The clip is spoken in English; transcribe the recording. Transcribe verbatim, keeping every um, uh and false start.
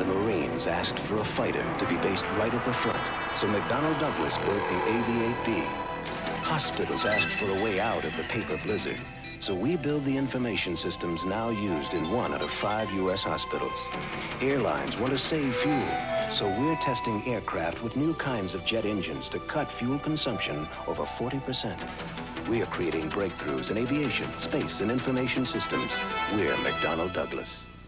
Marines asked for a fighter to be based right at the front, so McDonnell Douglas built the A V eight B. Hospitals asked for a way out of the paper blizzard, so we build the information systems now used in one out of five U S hospitals. Airlines want to save fuel, so we're testing aircraft with new kinds of jet engines to cut fuel consumption over forty percent. We are creating breakthroughs in aviation, space, and information systems. We're McDonnell Douglas.